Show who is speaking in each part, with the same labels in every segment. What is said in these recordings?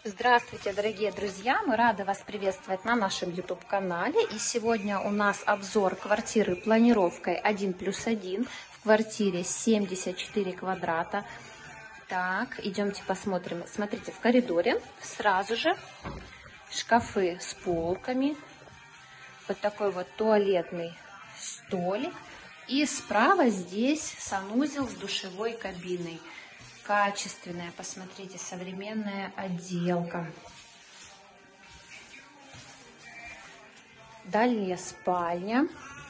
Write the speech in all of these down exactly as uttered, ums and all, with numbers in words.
Speaker 1: Здравствуйте, дорогие друзья! Мы рады вас приветствовать на нашем YouTube-канале. И сегодня у нас обзор квартиры планировкой один плюс один в квартире семьдесят четыре квадрата. Так, идемте посмотрим. Смотрите, в коридоре сразу же шкафы с полками. Вот такой вот туалетный столик. И справа здесь санузел с душевой кабиной. Качественная, посмотрите, современная отделка. Дальняя спальня.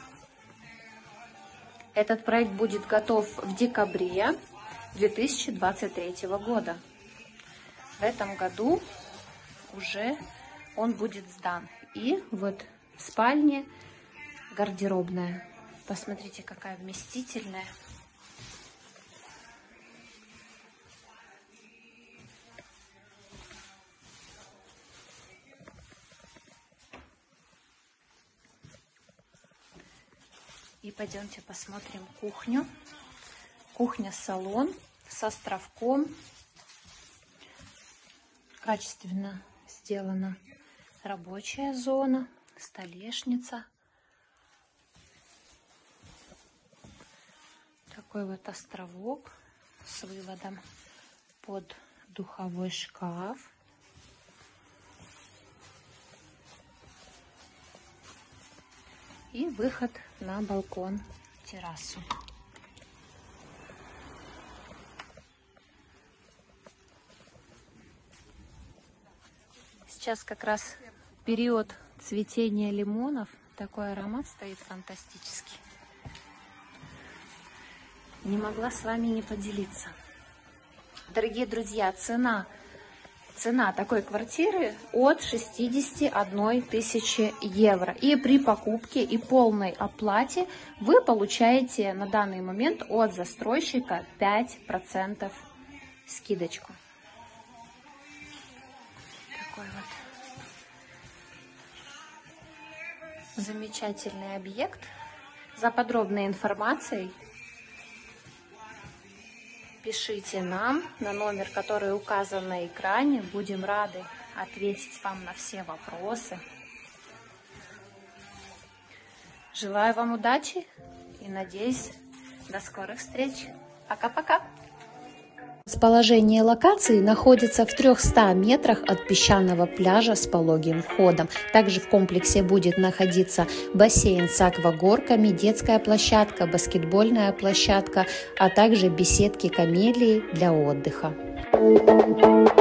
Speaker 1: Этот проект будет готов в декабре две тысячи двадцать третьего года. В этом году уже он будет сдан. И вот в спальне гардеробная. Посмотрите, какая вместительная. И пойдемте посмотрим кухню. Кухня-салон с островком. Качественно сделана рабочая зона, столешница. Такой вот островок с выводом под духовой шкаф. И выход на балкон, террасу. Сейчас как раз период цветения лимонов. Такой аромат стоит фантастический. Не могла с вами не поделиться. Дорогие друзья, цена Цена такой квартиры от шестидесяти одной тысячи евро. И при покупке и полной оплате вы получаете на данный момент от застройщика пять процентов скидочку. Такой вот замечательный объект. За подробной информацией пишите нам на номер, который указан на экране. Будем рады ответить вам на все вопросы. Желаю вам удачи и надеюсь, до скорых встреч. Пока-пока!
Speaker 2: Расположение локации находится в трёхстах метрах от песчаного пляжа с пологим входом. Также в комплексе будет находиться бассейн с аквагорками, детская площадка, баскетбольная площадка, а также беседки-камелии для отдыха.